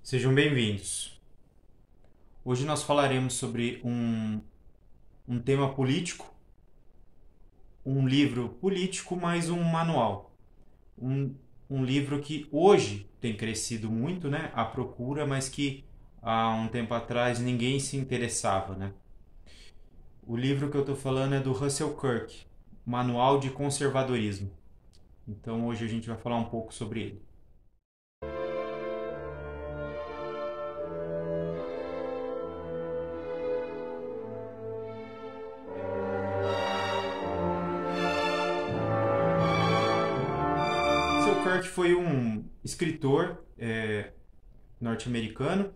Sejam bem-vindos. Hoje nós falaremos sobre um tema político, um livro político mais um manual. Um, um livro que hoje tem crescido muito, né, a procura, mas que há um tempo atrás ninguém se interessava, né? O livro que eu estou falando é do Russell Kirk, Manual de Conservadorismo. Então hoje a gente vai falar um pouco sobre ele. Russell Kirk foi um escritor norte-americano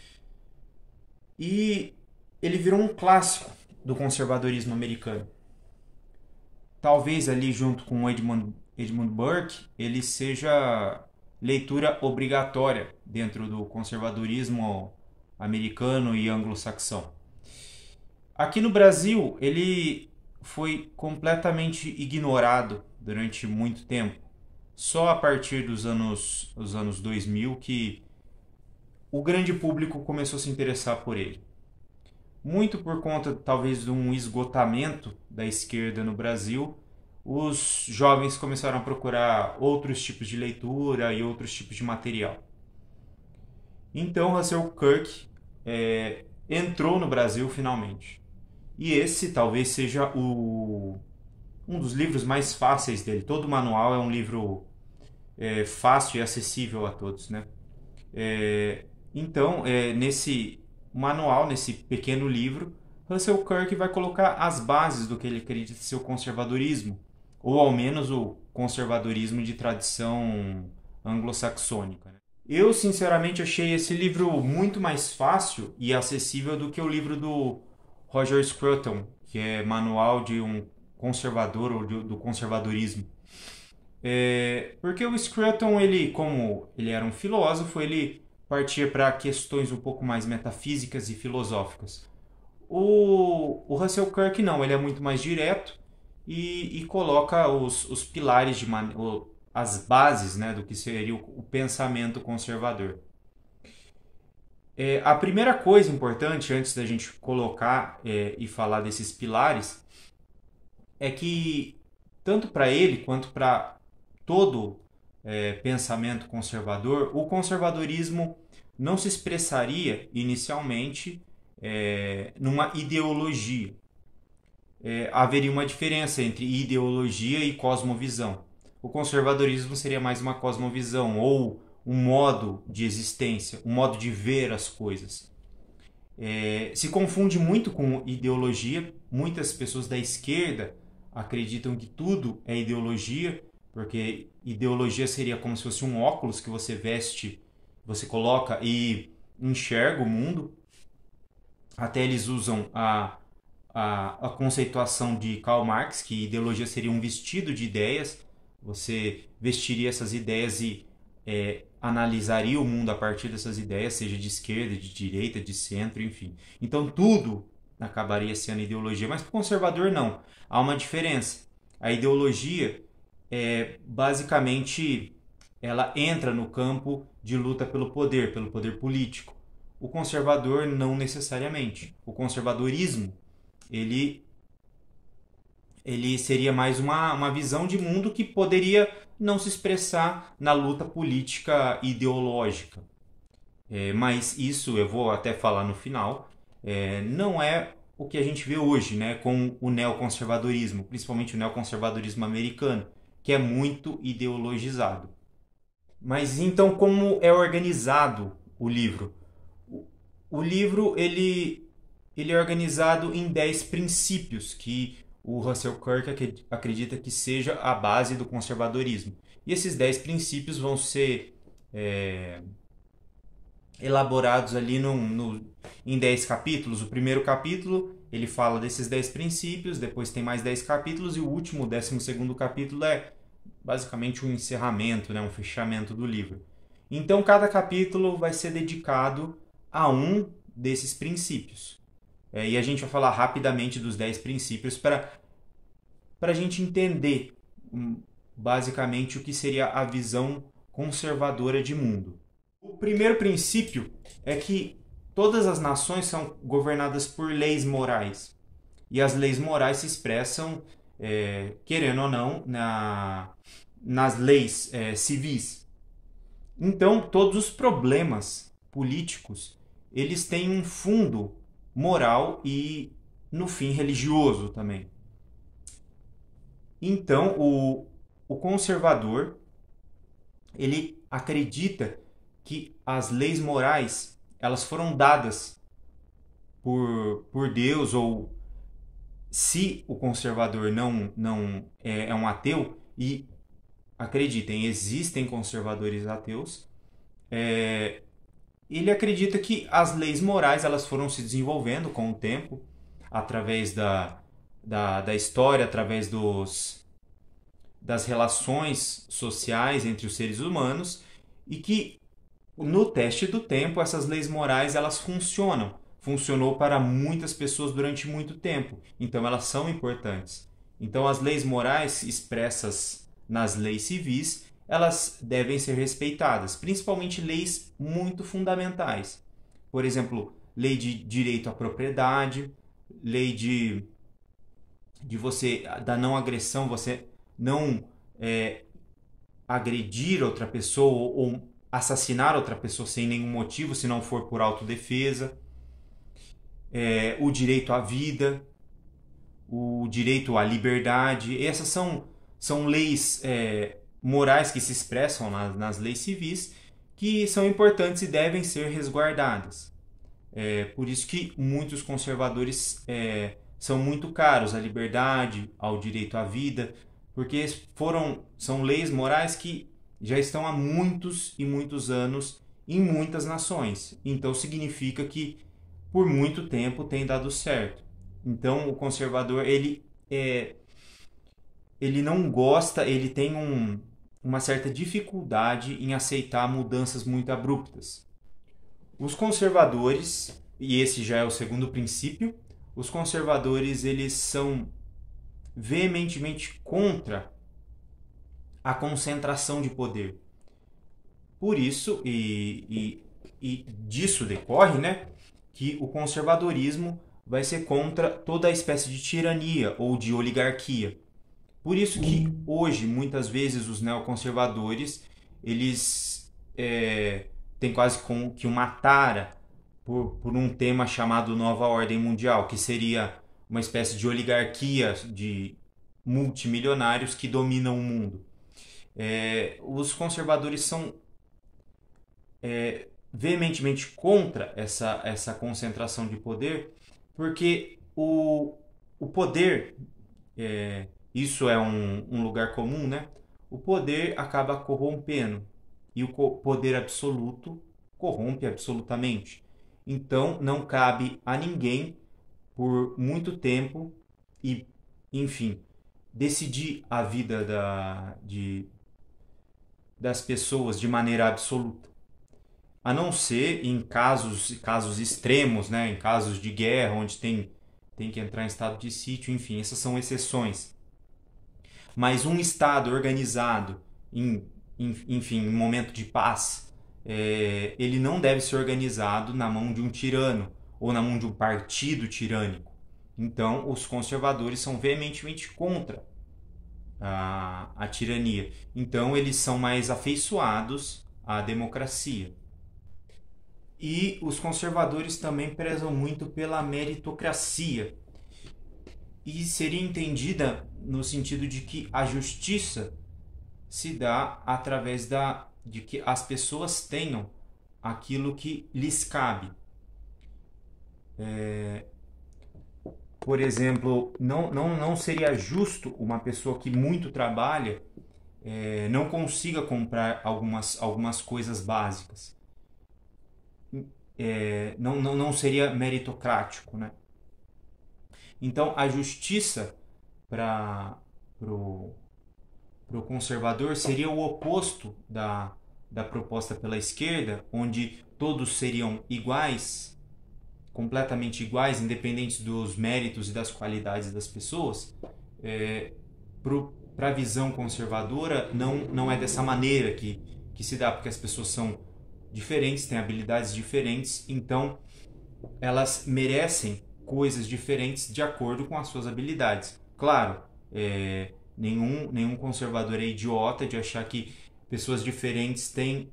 e ele virou um clássico do conservadorismo americano. Talvez ali junto com Edmund Burke, ele seja leitura obrigatória dentro do conservadorismo americano e anglo-saxão. Aqui no Brasil, ele foi completamente ignorado durante muito tempo. Só a partir dos anos 2000 que o grande público começou a se interessar por ele. Muito por conta, talvez, de um esgotamento da esquerda no Brasil, os jovens começaram a procurar outros tipos de leitura e outros tipos de material. Então, Russell Kirk entrou no Brasil finalmente. E esse talvez seja um dos livros mais fáceis dele. Todo o manual é um livro fácil e acessível a todos, né? Então, nesse manual, nesse pequeno livro, Russell Kirk vai colocar as bases do que ele acredita ser o conservadorismo, ou ao menos o conservadorismo de tradição anglo-saxônica. Eu, sinceramente, achei esse livro muito mais fácil e acessível do que o livro do Roger Scruton, que é Manual de um Conservador ou do Conservadorismo. Porque o Scruton, ele, como ele era um filósofo, ele partia para questões um pouco mais metafísicas e filosóficas. O Russell Kirk não, ele é muito mais direto e coloca os pilares, as bases, né, do que seria o pensamento conservador. A primeira coisa importante, antes da gente colocar e falar desses pilares, é que tanto para ele quanto para todo pensamento conservador, o conservadorismo não se expressaria inicialmente numa ideologia. Haveria uma diferença entre ideologia e cosmovisão. O conservadorismo seria mais uma cosmovisão ou um modo de existência, um modo de ver as coisas. Se confunde muito com ideologia. Muitas pessoas da esquerda acreditam que tudo é ideologia, porque ideologia seria como se fosse um óculos que você veste, você coloca e enxerga o mundo. Até eles usam a conceituação de Karl Marx, que ideologia seria um vestido de ideias. Você vestiria essas ideias e analisaria o mundo a partir dessas ideias, seja de esquerda, de direita, de centro, enfim. Então tudo acabaria sendo ideologia, mas para o conservador não. Há uma diferença. A ideologia basicamente ela entra no campo de luta pelo poder político. O conservador não necessariamente. O conservadorismo ele seria mais uma visão de mundo que poderia não se expressar na luta política ideológica. Mas isso eu vou até falar no final. Não é o que a gente vê hoje, né, com o neoconservadorismo, principalmente o neoconservadorismo americano, que é muito ideologizado. Mas então como é organizado o livro? O livro ele é organizado em 10 princípios que o Russell Kirk acredita que seja a base do conservadorismo. E esses 10 princípios vão ser elaborados ali em 10 capítulos. O primeiro capítulo ele fala desses 10 princípios, depois tem mais 10 capítulos e o último, o 12º capítulo é basicamente um encerramento, né, um fechamento do livro. Então cada capítulo vai ser dedicado a um desses princípios. E a gente vai falar rapidamente dos 10 princípios para a gente entender basicamente o que seria a visão conservadora de mundo. O primeiro princípio é que todas as nações são governadas por leis morais. E as leis morais se expressam, querendo ou não, nas leis civis. Então, todos os problemas políticos, eles têm um fundo moral e, no fim, religioso também. Então, o conservador, ele acredita que as leis morais, elas foram dadas por Deus, ou se o conservador não é um ateu, e acreditem, existem conservadores ateus, ele acredita que as leis morais elas foram se desenvolvendo com o tempo, através da história, através das relações sociais entre os seres humanos, e que no teste do tempo essas leis morais elas funcionam. Funcionou para muitas pessoas durante muito tempo, então elas são importantes. Então as leis morais expressas nas leis civis, elas devem ser respeitadas, principalmente leis muito fundamentais. Por exemplo, lei de direito à propriedade, lei de você da não agressão, você não agredir outra pessoa ou assassinar outra pessoa sem nenhum motivo, se não for por autodefesa. O direito à vida, o direito à liberdade. Essas são leis morais que se expressam nas leis civis, que são importantes e devem ser resguardadas. Por isso que muitos conservadores são muito caros à liberdade, ao direito à vida, porque são leis morais que já estão há muitos e muitos anos em muitas nações. Então significa que por muito tempo tem dado certo. Então o conservador ele não gosta, ele tem uma certa dificuldade em aceitar mudanças muito abruptas. Os conservadores, e esse já é o segundo princípio, os conservadores eles são veementemente contra a concentração de poder. Por isso, e disso decorre, né, que o conservadorismo vai ser contra toda a espécie de tirania ou de oligarquia. Por isso que hoje, muitas vezes, os neoconservadores, eles têm quase como que uma tara por um tema chamado Nova Ordem Mundial, que seria uma espécie de oligarquia de multimilionários que dominam o mundo. Os conservadores são veementemente contra essa concentração de poder, porque o poder, isso é um lugar comum, né? O poder acaba corrompendo, e o poder absoluto corrompe absolutamente. Então não cabe a ninguém por muito tempo e, enfim, decidir a vida das pessoas de maneira absoluta. A não ser em casos extremos, né? Em casos de guerra, onde tem que entrar em estado de sítio, enfim, essas são exceções. Mas um Estado organizado, enfim, em momento de paz, ele não deve ser organizado na mão de um tirano ou na mão de um partido tirânico. Então, os conservadores são veementemente contra a tirania. Então, eles são mais afeiçoados à democracia. E os conservadores também prezam muito pela meritocracia. E seria entendida no sentido de que a justiça se dá através de que as pessoas tenham aquilo que lhes cabe. Por exemplo, não seria justo uma pessoa que muito trabalha não consiga comprar algumas coisas básicas. Não seria meritocrático, né? Então, a justiça para o conservador seria o oposto da proposta pela esquerda, onde todos seriam iguais, completamente iguais, independentes dos méritos e das qualidades das pessoas. Para a visão conservadora, não é dessa maneira que se dá, porque as pessoas são diferentes, têm habilidades diferentes, então elas merecem coisas diferentes de acordo com as suas habilidades. Claro, nenhum conservador é idiota de achar que pessoas diferentes têm,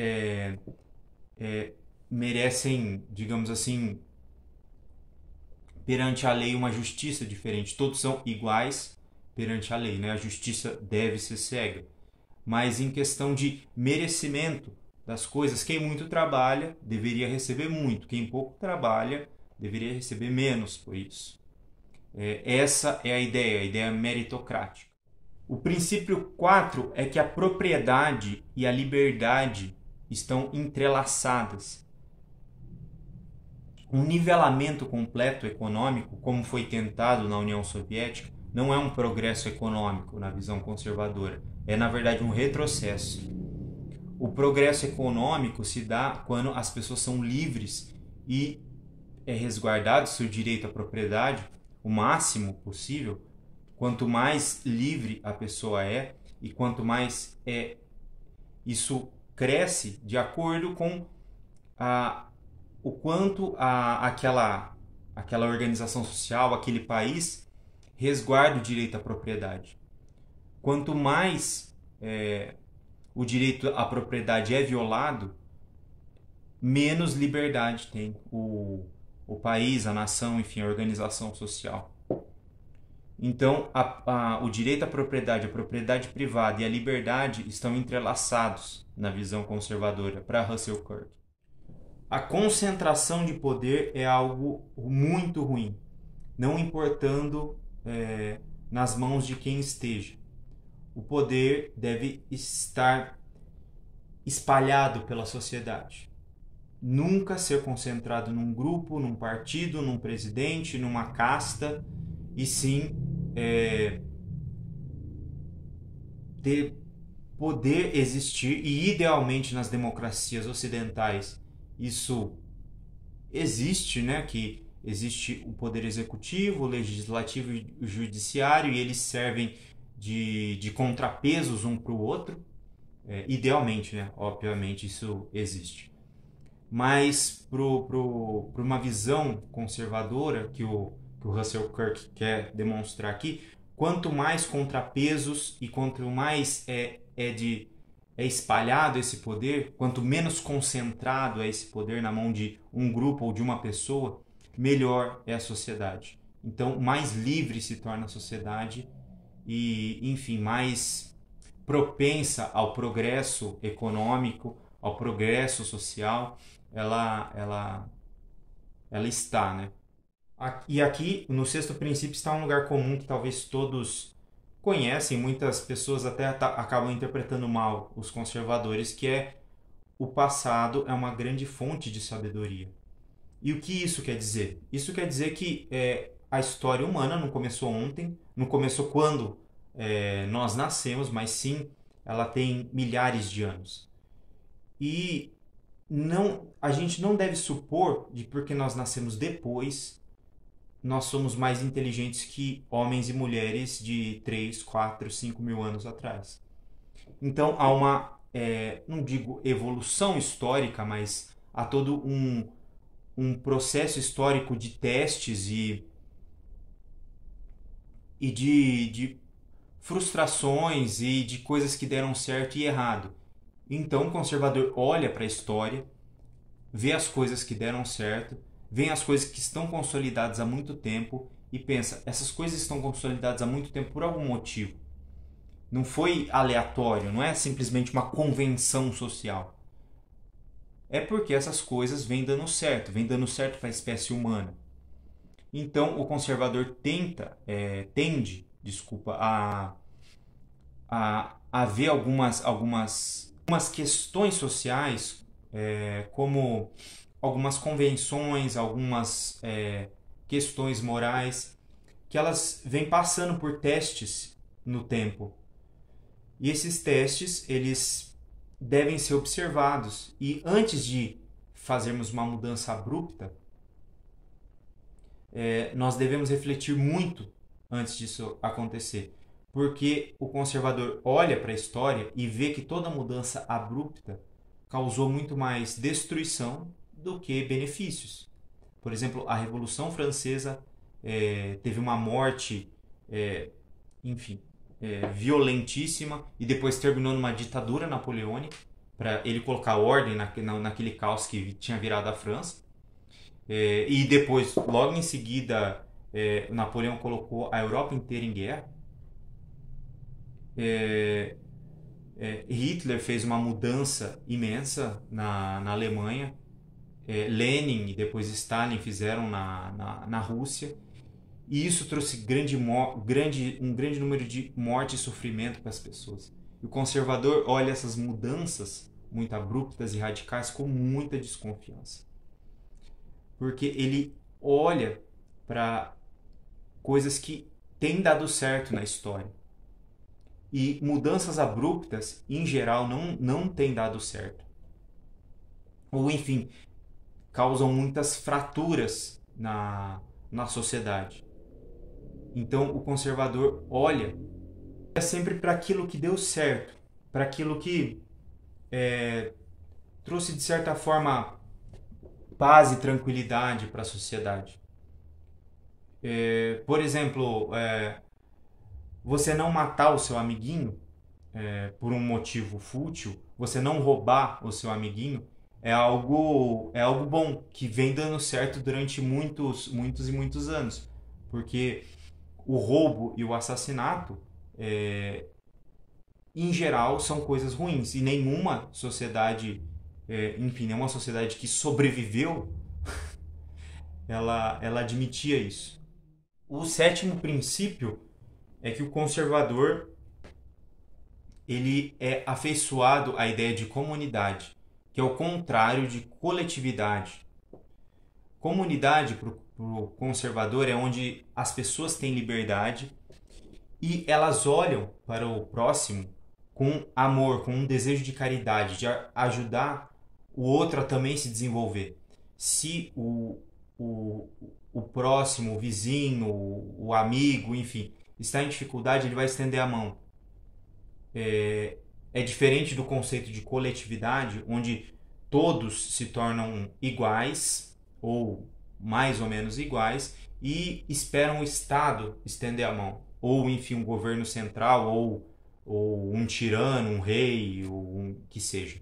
merecem, digamos assim, perante a lei uma justiça diferente. Todos são iguais perante a lei, né? A justiça deve ser cega. Mas em questão de merecimento das coisas, quem muito trabalha deveria receber muito, quem pouco trabalha deveria receber menos por isso. Essa é a ideia meritocrática. O princípio 4 é que a propriedade e a liberdade estão entrelaçadas. Um nivelamento completo econômico, como foi tentado na União Soviética, não é um progresso econômico na visão conservadora, é na verdade um retrocesso. O progresso econômico se dá quando as pessoas são livres e é resguardado seu direito à propriedade o máximo possível. Quanto mais livre a pessoa é e quanto mais isso cresce de acordo com o quanto aquela organização social, aquele país resguarda o direito à propriedade. Quanto mais o direito à propriedade é violado, menos liberdade tem o país, a nação, enfim, a organização social. Então, o direito à propriedade, a propriedade privada e a liberdade estão entrelaçados na visão conservadora para Russell Kirk. A concentração de poder é algo muito ruim, não importando nas mãos de quem esteja. O poder deve estar espalhado pela sociedade. Nunca ser concentrado num grupo, num partido, num presidente, numa casta, e sim poder existir, e idealmente nas democracias ocidentais isso existe, né? Que existe o poder executivo, o legislativo e o judiciário, e eles servem de contrapesos um para o outro. Idealmente, né? Obviamente isso existe. Mas para uma visão conservadora que o Russell Kirk quer demonstrar aqui, quanto mais contrapesos e quanto mais é espalhado esse poder, quanto menos concentrado é esse poder na mão de um grupo ou de uma pessoa, melhor é a sociedade. Então, mais livre se torna a sociedade e, enfim, mais propensa ao progresso econômico, ao progresso social, ela está, né? E aqui, no sexto princípio, está um lugar comum que talvez todos conhecem, muitas pessoas até acabam interpretando mal, os conservadores, que é o passado é uma grande fonte de sabedoria. E o que isso quer dizer? Isso quer dizer que a história humana não começou ontem, não começou quando nós nascemos, mas sim ela tem milhares de anos. E a gente não deve supor de porque nós nascemos depois, nós somos mais inteligentes que homens e mulheres de 3, 4, 5 mil anos atrás. Então há uma, não digo evolução histórica, mas há todo um processo histórico de testes e de frustrações e de coisas que deram certo e errado. Então o conservador olha para a história, vê as coisas que deram certo, vê as coisas que estão consolidadas há muito tempo e pensa, essas coisas estão consolidadas há muito tempo por algum motivo. Não foi aleatório, não é simplesmente uma convenção social. É porque essas coisas vêm dando certo para a espécie humana. Então o conservador tende a ver algumas questões sociais como algumas convenções, algumas questões morais, que elas vêm passando por testes no tempo. E esses testes, eles devem ser observados. E antes de fazermos uma mudança abrupta, nós devemos refletir muito antes disso acontecer. Porque o conservador olha para a história e vê que toda mudança abrupta causou muito mais destruição do que benefícios. Por exemplo, a Revolução Francesa teve uma morte, enfim, violentíssima, e depois terminou numa ditadura napoleônica, para ele colocar ordem naquele caos que tinha virado a França. E depois, logo em seguida, Napoleão colocou a Europa inteira em guerra. Hitler fez uma mudança imensa na Alemanha. Lenin e depois Stalin fizeram na Rússia. E isso trouxe um grande número de morte e sofrimento para as pessoas. E o conservador olha essas mudanças muito abruptas e radicais com muita desconfiança. Porque ele olha para coisas que têm dado certo na história. E mudanças abruptas, em geral, não têm dado certo. Ou, enfim, causam muitas fraturas na sociedade. Então, o conservador olha sempre para aquilo que deu certo, para aquilo que trouxe, de certa forma, paz e tranquilidade para a sociedade. Por exemplo, você não matar o seu amiguinho por um motivo fútil, você não roubar o seu amiguinho, é algo bom, que vem dando certo durante muitos e muitos anos. Porque o roubo e o assassinato, em geral, são coisas ruins. E nenhuma sociedade, nenhuma sociedade que sobreviveu, ela admitia isso. O sétimo princípio é que o conservador ele é afeiçoado à ideia de comunidade, que é o contrário de coletividade. Comunidade, para o conservador, é onde as pessoas têm liberdade e elas olham para o próximo com amor, com um desejo de caridade, de ajudar o outro a também se desenvolver. Se o próximo, o vizinho, o amigo, enfim, está em dificuldade, ele vai estender a mão. É diferente do conceito de coletividade, onde todos se tornam iguais, ou mais ou menos iguais, e esperam o Estado estender a mão. Ou, enfim, um governo central, ou um tirano, um rei, ou que seja.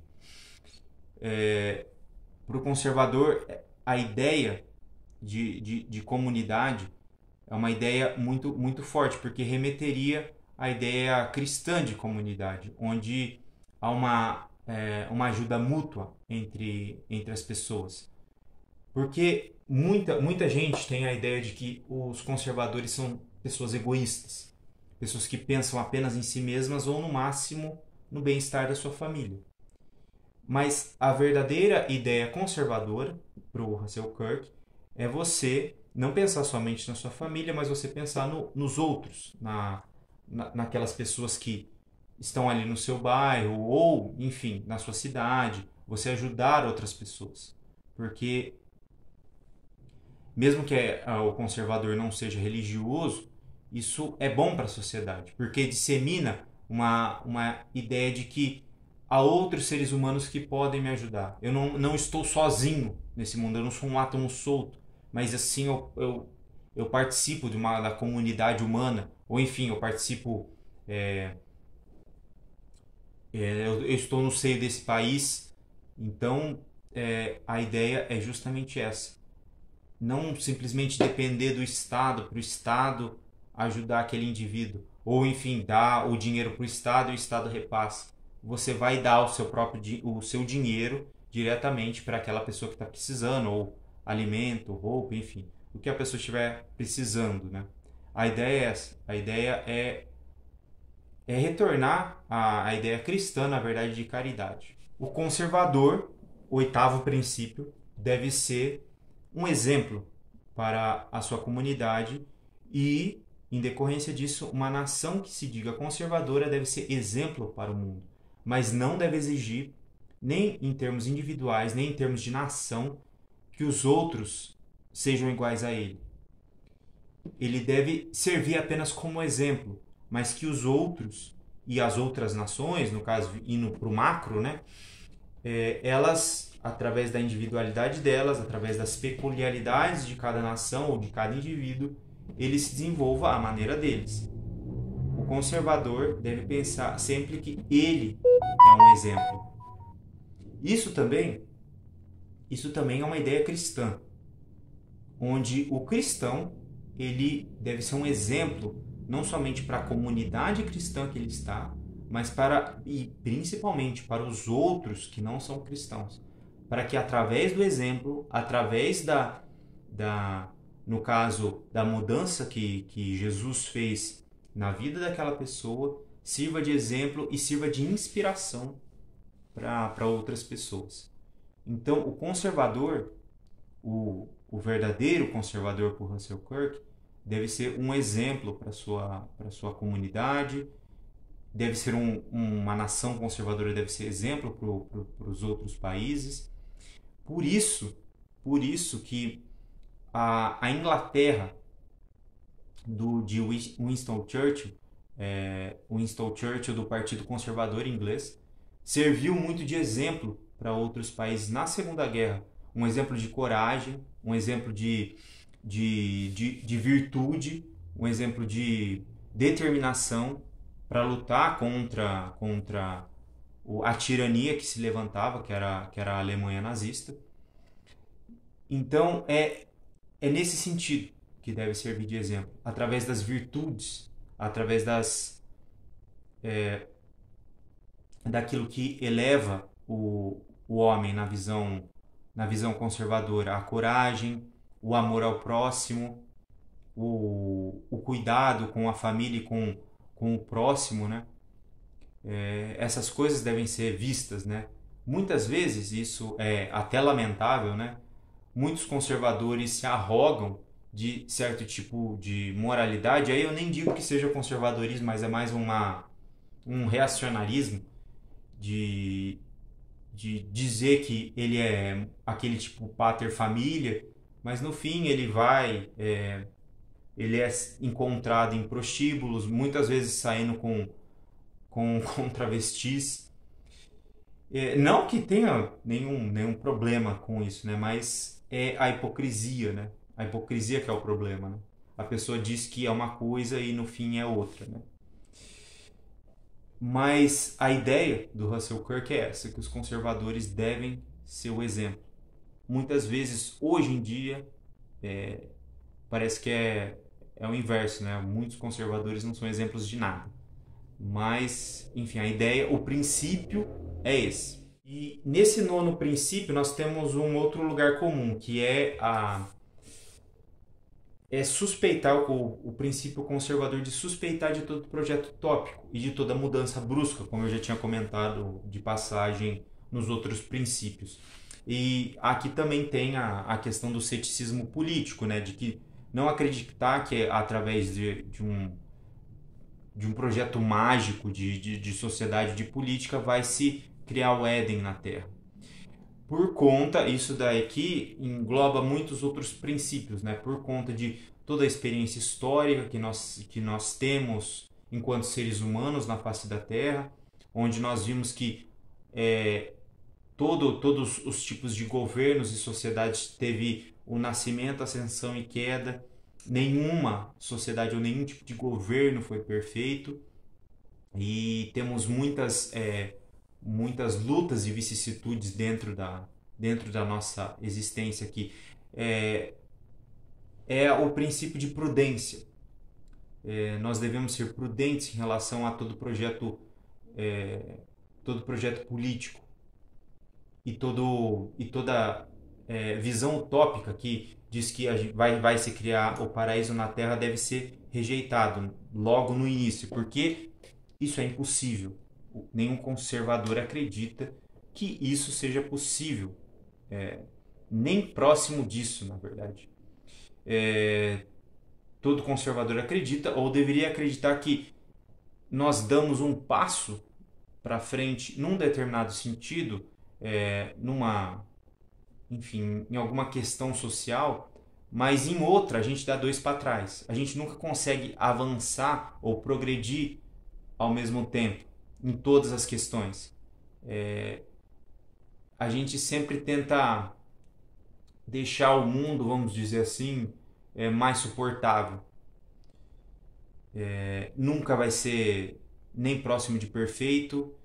Para o conservador, a ideia de comunidade é uma ideia muito, muito forte, porque remeteria à ideia cristã de comunidade, onde há uma ajuda mútua entre as pessoas. Porque muita gente tem a ideia de que os conservadores são pessoas egoístas, pessoas que pensam apenas em si mesmas ou, no máximo, no bem-estar da sua família. Mas a verdadeira ideia conservadora, para o Russell Kirk, é você não pensar somente na sua família, mas você pensar nos outros, naquelas pessoas que estão ali no seu bairro ou, enfim, na sua cidade, você ajudar outras pessoas. Porque mesmo que o conservador não seja religioso, isso é bom para a sociedade, porque dissemina uma ideia de que há outros seres humanos que podem me ajudar. Eu não estou sozinho nesse mundo, eu não sou um átomo solto, mas assim eu participo da comunidade humana, ou enfim, eu participo, eu estou no seio desse país. Então, a ideia é justamente essa. Não simplesmente depender do Estado, para o Estado ajudar aquele indivíduo. Ou, enfim, dar o dinheiro para o Estado e o Estado repassa. Você vai dar o seu dinheiro diretamente para aquela pessoa que está precisando, ou alimento, roupa, enfim, o que a pessoa estiver precisando, né? A ideia é essa. A ideia é retornar à ideia cristã, na verdade, de caridade. O conservador, o oitavo princípio, deve ser um exemplo para a sua comunidade e, em decorrência disso, uma nação que se diga conservadora deve ser exemplo para o mundo, mas não deve exigir, nem em termos individuais, nem em termos de nação, que os outros sejam iguais a ele. Ele deve servir apenas como exemplo, mas que os outros e as outras nações, no caso indo para o macro, né, elas, através da individualidade delas, através das peculiaridades de cada nação ou de cada indivíduo, eles se desenvolvam à maneira deles. O conservador deve pensar sempre que ele é um exemplo. Isso também é uma ideia cristã, onde o cristão ele deve ser um exemplo não somente para a comunidade cristã que ele está, mas e principalmente para os outros que não são cristãos, para que através do exemplo, através no caso da mudança que Jesus fez na vida daquela pessoa, sirva de exemplo e sirva de inspiração para outras pessoas. Então, o conservador, o verdadeiro conservador por Russell Kirk, deve ser um exemplo para sua comunidade, deve ser uma nação conservadora, deve ser exemplo para os outros países. Por isso que a Inglaterra de Winston Churchill, Winston Churchill do Partido Conservador inglês, serviu muito de exemplo para outros países na Segunda Guerra. Um exemplo de coragem, um exemplo de virtude, um exemplo de determinação para lutar contra a tirania que se levantava, que era a Alemanha nazista. Então, é nesse sentido que deve servir de exemplo, através das virtudes, através daquilo que eleva o homem na visão conservadora, a coragem, o amor ao próximo, o cuidado com a família e com o próximo, né? Essas coisas devem ser vistas, né? Muitas vezes, isso é até lamentável, né? Muitos conservadores se arrogam de certo tipo de moralidade. Aí eu nem digo que seja conservadorismo, mas é mais um reacionarismo de dizer que ele é aquele tipo pater família, mas no fim ele é encontrado em prostíbulos, muitas vezes saindo com travestis. Não que tenha nenhum problema com isso, né? Mas é a hipocrisia, né? A hipocrisia que é o problema, né? A pessoa diz que é uma coisa e no fim é outra, né? Mas a ideia do Russell Kirk é essa, que os conservadores devem ser o exemplo. Muitas vezes, hoje em dia, parece que é o inverso, né? Muitos conservadores não são exemplos de nada. Mas, enfim, a ideia, o princípio é esse. E nesse nono princípio nós temos um outro lugar comum, que é suspeitar o princípio conservador de suspeitar de todo projeto utópico e de toda mudança brusca, como eu já tinha comentado de passagem nos outros princípios. E aqui também tem a questão do ceticismo político, né? De que não acreditar que através de um projeto mágico de sociedade, de política, vai se criar o Éden na Terra. Por conta, isso daqui engloba muitos outros princípios, né? Por conta de toda a experiência histórica que nós temos enquanto seres humanos na face da Terra, onde nós vimos que todos os tipos de governos e sociedades teve o nascimento, ascensão e queda. Nenhuma sociedade ou nenhum tipo de governo foi perfeito e temos muitas lutas e vicissitudes dentro da nossa existência aqui. É o princípio de prudência. Nós devemos ser prudentes em relação a todo projeto político e toda visão utópica que diz que vai se criar o paraíso na Terra deve ser rejeitado logo no início, porque isso é impossível. Nenhum conservador acredita que isso seja possível, nem próximo disso, na verdade. Todo conservador acredita, ou deveria acreditar, que nós damos um passo para frente num determinado sentido, em alguma questão social, mas em outra a gente dá 2 para trás. A gente nunca consegue avançar ou progredir ao mesmo tempo em todas as questões. a gente sempre tenta deixar o mundo, vamos dizer assim, mais suportável. Nunca vai ser nem próximo de perfeito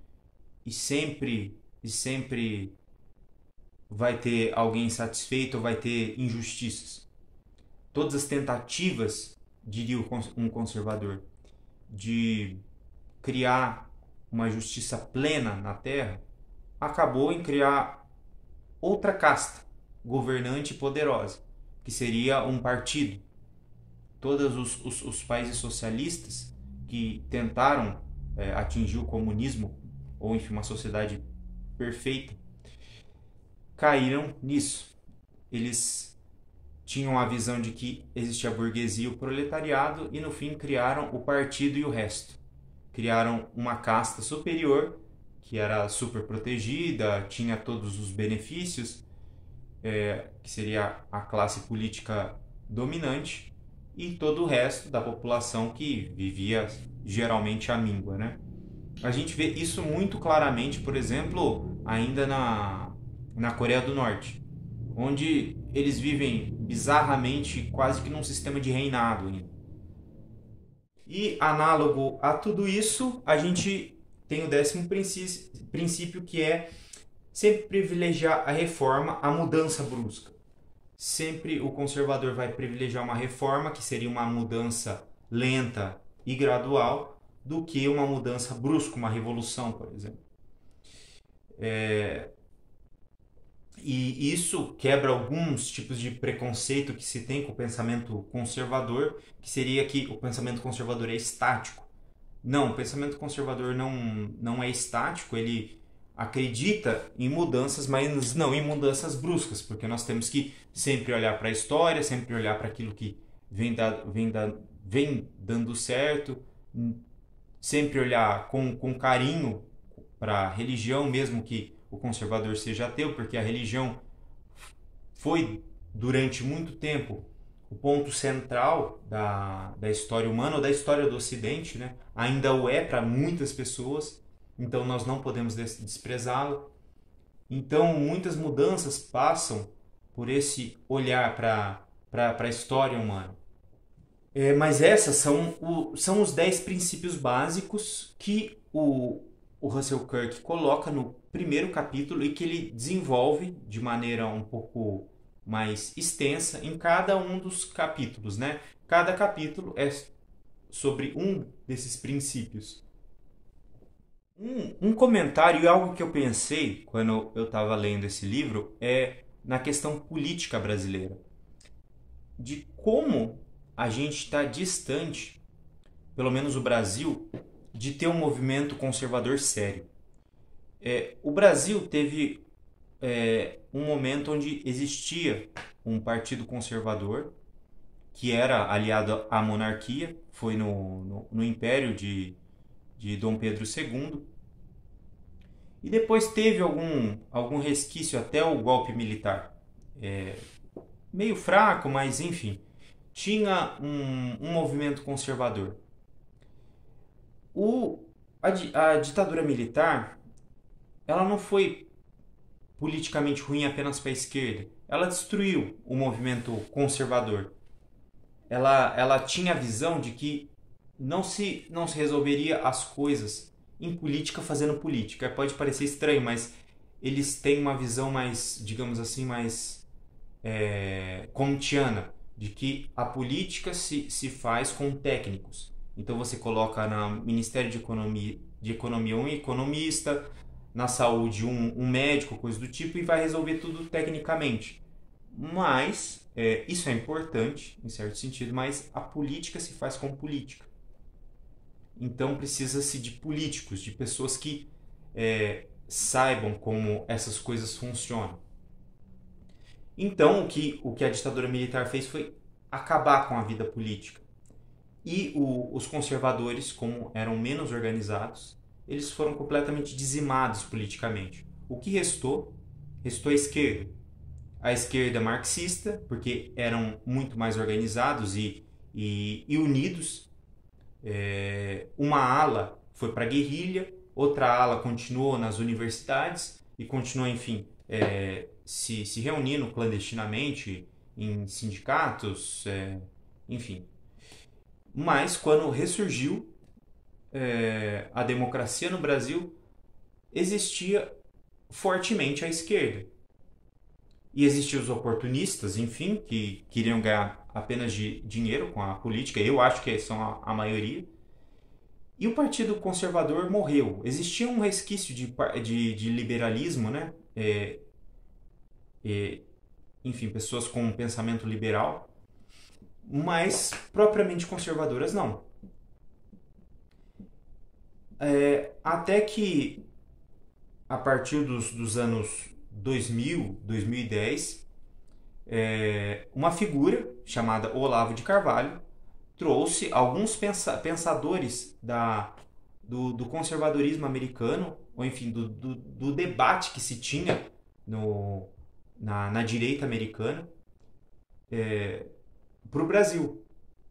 e sempre vai ter alguém insatisfeito ou vai ter injustiças. Todas as tentativas, diria um conservador, de criar uma justiça plena na Terra, acabou em criar outra casta governante e poderosa, que seria um partido. Todos os países socialistas que tentaram atingir o comunismo, ou enfim, uma sociedade perfeita, caíram nisso. Eles tinham a visão de que existia a burguesia e o proletariado e no fim criaram o partido e o resto. Criaram uma casta superior que era super protegida, tinha todos os benefícios, que seria a classe política dominante, e todo o resto da população que vivia geralmente à míngua, né? A gente vê isso muito claramente, por exemplo, ainda na Coreia do Norte, onde eles vivem bizarramente quase que num sistema de reinado ainda. E análogo a tudo isso, a gente tem o 10º princípio, que é sempre privilegiar a reforma, a mudança brusca. Sempre o conservador vai privilegiar uma reforma, que seria uma mudança lenta e gradual, do que uma mudança brusca, uma revolução, por exemplo. E isso quebra alguns tipos de preconceito que se tem com o pensamento conservador, que seria que o pensamento conservador é estático. Não, o pensamento conservador não é estático, ele acredita em mudanças, mas não em mudanças bruscas, porque nós temos que sempre olhar para a história, sempre olhar para aquilo que vem dando certo, sempre olhar com carinho para a religião, mesmo que o conservador seja ateu, porque a religião foi, durante muito tempo, o ponto central da história humana, ou da história do Ocidente, né? Ainda o é para muitas pessoas, então nós não podemos desprezá-la. Então, muitas mudanças passam por esse olhar para a história humana. Mas essas são os 10 princípios básicos que o Russell Kirk coloca no primeiro capítulo e que ele desenvolve de maneira um pouco mais extensa em cada um dos capítulos, né? Cada capítulo é sobre um desses princípios. Um comentário e algo que eu pensei quando eu estava lendo esse livro é na questão política brasileira, de como a gente está distante, pelo menos o Brasil, de ter um movimento conservador sério. O Brasil teve um momento onde existia um partido conservador que era aliado à monarquia, foi no Império de Dom Pedro II, e depois teve algum resquício até o golpe militar. Meio fraco, mas enfim, tinha um movimento conservador. A ditadura militar, ela não foi politicamente ruim apenas para a esquerda. Ela destruiu o movimento conservador. Ela tinha a visão de que não se resolveria as coisas em política fazendo política. Pode parecer estranho, mas eles têm uma visão mais, digamos assim, mais kantiana, de que a política se faz com técnicos. Então você coloca no Ministério de Economia um economista, na saúde um médico, coisa do tipo, e vai resolver tudo tecnicamente. Mas isso é importante, em certo sentido, mas a política se faz com política. Então precisa-se de políticos, de pessoas que saibam como essas coisas funcionam. Então o que a ditadura militar fez foi acabar com a vida política. E os conservadores, como eram menos organizados, eles foram completamente dizimados politicamente. O que restou? Restou a esquerda. A esquerda marxista, porque eram muito mais organizados e unidos. Uma ala foi para a guerrilha, outra ala continuou nas universidades e continuou, enfim, se reunindo clandestinamente em sindicatos, enfim. Mas quando ressurgiu a democracia no Brasil, existia fortemente a esquerda. E existiam os oportunistas, enfim, que queriam ganhar apenas de dinheiro com a política. Eu acho que são a maioria. E o Partido Conservador morreu. Existia um resquício de liberalismo, né? Enfim, pessoas com um pensamento liberal, mas propriamente conservadoras não. Até que, a partir dos anos 2000, 2010, uma figura chamada Olavo de Carvalho trouxe alguns pensadores do conservadorismo americano, ou enfim, do debate que se tinha na direita americana, para o Brasil.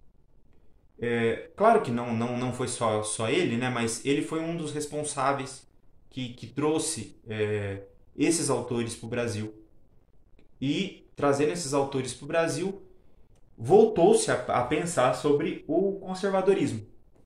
Claro que não foi só ele, né, mas ele foi um dos responsáveis que trouxe esses autores para o Brasil. E trazendo esses autores para o Brasil, voltou-se a pensar sobre o conservadorismo.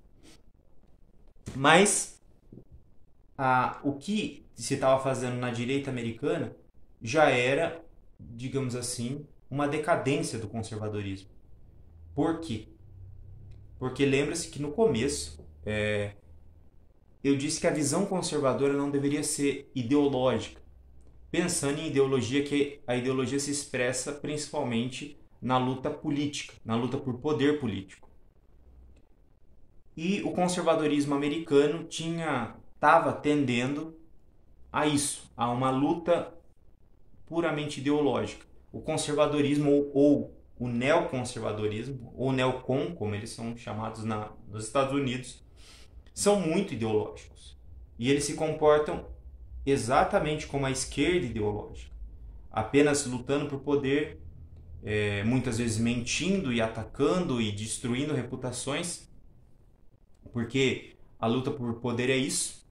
Mas o que se estava fazendo na direita americana já era, digamos assim, uma decadência do conservadorismo. Por quê? Porque lembra-se que no começo eu disse que a visão conservadora não deveria ser ideológica, pensando em ideologia, que a ideologia se expressa principalmente na luta política, na luta por poder político. E o conservadorismo americano estava tendendo a isso, a uma luta puramente ideológica. O conservadorismo ou o neoconservadorismo, ou neocon, como eles são chamados nos Estados Unidos, são muito ideológicos. E eles se comportam exatamente como a esquerda ideológica, apenas lutando por poder, muitas vezes mentindo e atacando e destruindo reputações, porque a luta por poder é isso.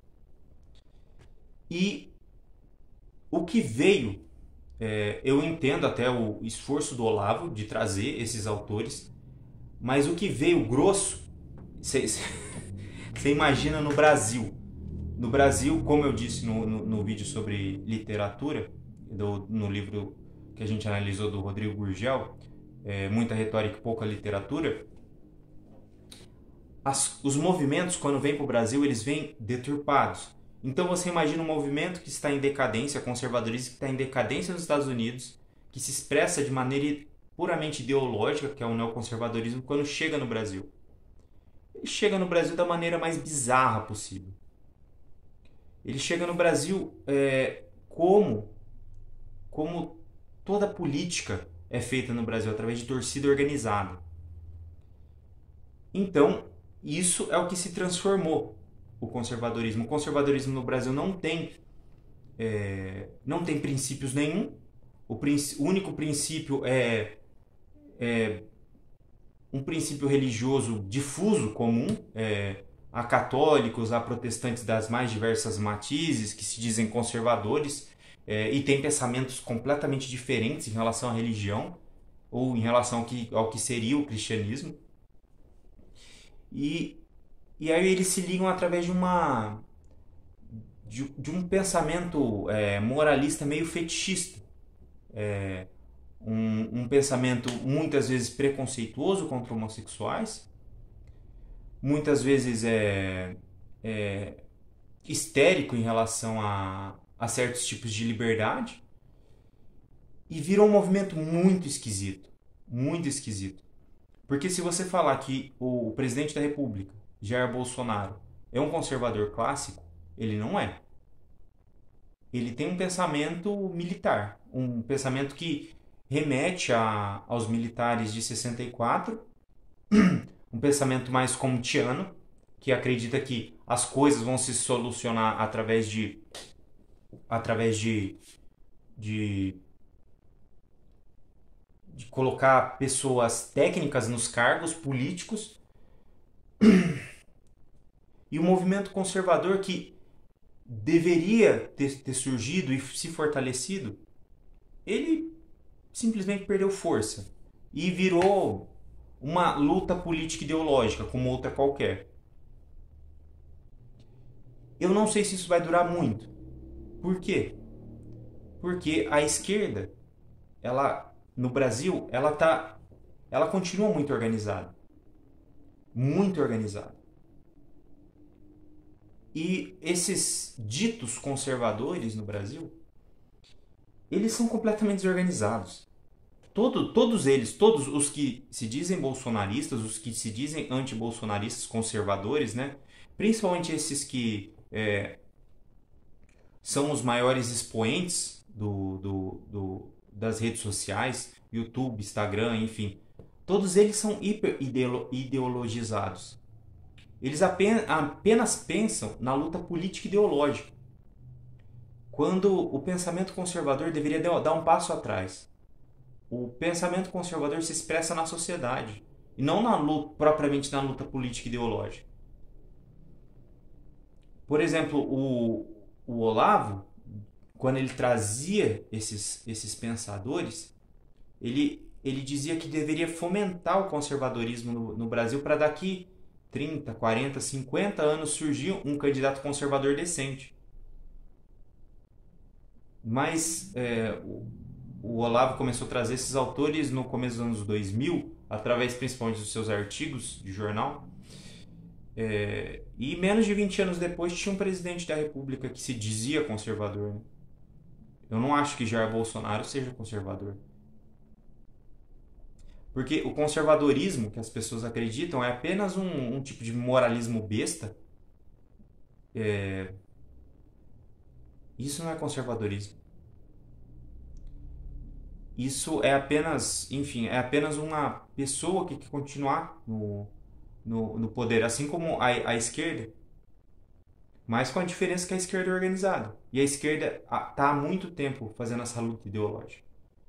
E o que veio, eu entendo até o esforço do Olavo de trazer esses autores, mas o que veio grosso, você imagina no Brasil. No Brasil, como eu disse no vídeo sobre literatura, no livro que a gente analisou do Rodrigo Gurgel, Muita Retórica e Pouca Literatura, os movimentos, quando vêm para o Brasil, eles vêm deturpados. Então você imagina um movimento que está em decadência, conservadorista, que está em decadência nos Estados Unidos, que se expressa de maneira puramente ideológica, que é o neoconservadorismo, quando chega no Brasil. Ele chega no Brasil da maneira mais bizarra possível. Ele chega no Brasil como toda política é feita no Brasil, através de torcida organizada. Então, isso é o que se transformou o conservadorismo. O conservadorismo no Brasil não tem princípios nenhum. O único princípio é um princípio religioso difuso, comum, a católicos, a protestantes das mais diversas matizes, que se dizem conservadores, e têm pensamentos completamente diferentes em relação à religião, ou em relação ao que seria o cristianismo. E aí eles se ligam através de um pensamento moralista meio fetichista. Um pensamento muitas vezes preconceituoso contra homossexuais, muitas vezes histérico em relação a certos tipos de liberdade, e virou um movimento muito esquisito. Muito esquisito. Porque se você falar que o presidente da República, Jair Bolsonaro, é um conservador clássico, ele não é. Ele tem um pensamento militar, um pensamento que remete aos militares de 64, um pensamento mais comtiano, que acredita que as coisas vão se solucionar através de colocar pessoas técnicas nos cargos políticos. E o movimento conservador, que deveria ter surgido e se fortalecido, ele simplesmente perdeu força e virou uma luta política ideológica como outra qualquer. Eu não sei se isso vai durar muito. Por quê? Porque a esquerda, ela no Brasil, ela continua muito organizada, muito organizada. E esses ditos conservadores no Brasil, eles são completamente desorganizados. Todos eles, todos os que se dizem bolsonaristas, os que se dizem anti-bolsonaristas, conservadores, né? Principalmente esses que são os maiores expoentes das redes sociais, YouTube, Instagram, enfim. Todos eles são hiper ideologizados. Eles apenas pensam na luta política ideológica, quando o pensamento conservador deveria dar um passo atrás. O pensamento conservador se expressa na sociedade e não propriamente na luta política ideológica. Por exemplo, o Olavo, quando ele trazia esses pensadores, ele dizia que deveria fomentar o conservadorismo no Brasil para daqui 30, 40, 50 anos surgir um candidato conservador decente. Mas o Olavo começou a trazer esses autores no começo dos anos 2000, através principalmente dos seus artigos de jornal. E menos de 20 anos depois tinha um presidente da República que se dizia conservador. Né? Eu não acho que Jair Bolsonaro seja conservador. Porque o conservadorismo que as pessoas acreditam é apenas um tipo de moralismo besta. Isso não é conservadorismo. Isso é apenas, enfim, é apenas uma pessoa que quer continuar no poder, assim como a esquerda, mas com a diferença que a esquerda é organizada. E a esquerda está há muito tempo fazendo essa luta ideológica.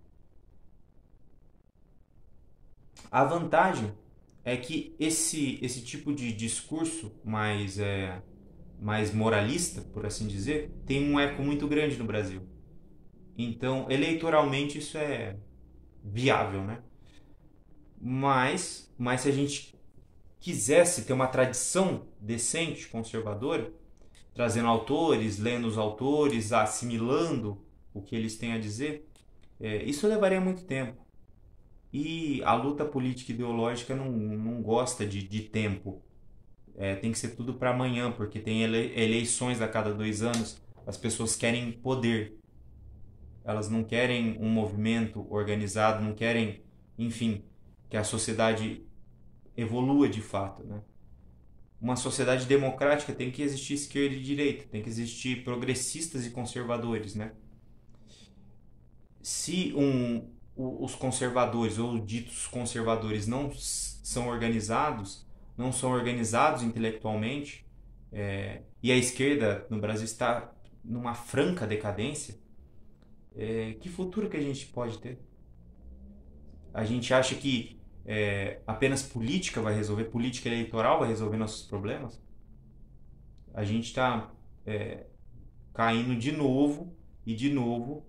A vantagem é que esse tipo de discurso mais moralista, por assim dizer, tem um eco muito grande no Brasil. Então, eleitoralmente, isso é viável, né? Mas se a gente quisesse ter uma tradição decente, conservadora, trazendo autores, lendo os autores, assimilando o que eles têm a dizer, isso levaria muito tempo. E a luta política ideológica não gosta de tempo. Tem que ser tudo para amanhã, porque tem eleições a cada 2 anos. As pessoas querem poder. Elas não querem um movimento organizado, não querem, enfim, que a sociedade evolua de fato, né? Uma sociedade democrática tem que existir esquerda e direita, tem que existir progressistas e conservadores, né? Se os conservadores ou ditos conservadores não são organizados intelectualmente, e a esquerda no Brasil está numa franca decadência, que futuro que a gente pode ter? A gente acha que apenas política vai resolver, política eleitoral vai resolver nossos problemas? A gente está caindo de novo e de novo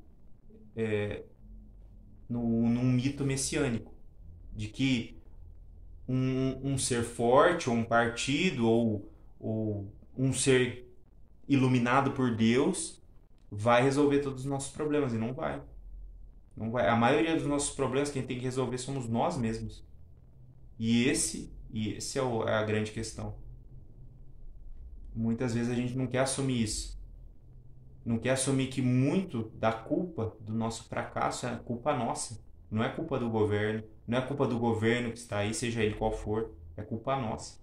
num mito messiânico de que um ser forte ou um partido ou um ser iluminado por Deus vai resolver todos os nossos problemas, e não vai. Não vai. A maioria dos nossos problemas quem tem que resolver somos nós mesmos. E esse é a grande questão. Muitas vezes a gente não quer assumir isso. Não quer assumir que muito da culpa do nosso fracasso é culpa nossa. Não é culpa do governo. Não é culpa do governo que está aí, seja ele qual for. É culpa nossa.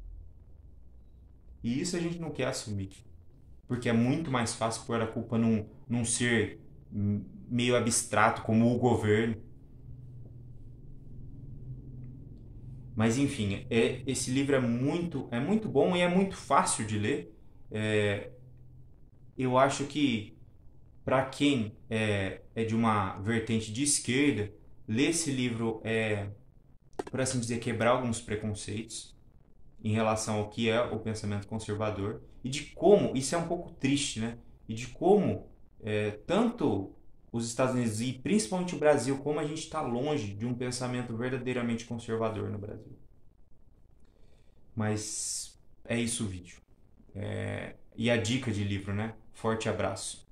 E isso a gente não quer assumir. Porque é muito mais fácil pôr a culpa num ser meio abstrato como o governo. Mas enfim, esse livro é muito bom e é muito fácil de ler. Eu acho que para quem é de uma vertente de esquerda, ler esse livro por assim dizer, quebrar alguns preconceitos. em relação ao que é o pensamento conservador e de como, isso é um pouco triste, né? E de como tanto os Estados Unidos e principalmente o Brasil, como a gente está longe de um pensamento verdadeiramente conservador no Brasil. Mas é isso o vídeo. E a dica de livro, né? Forte abraço.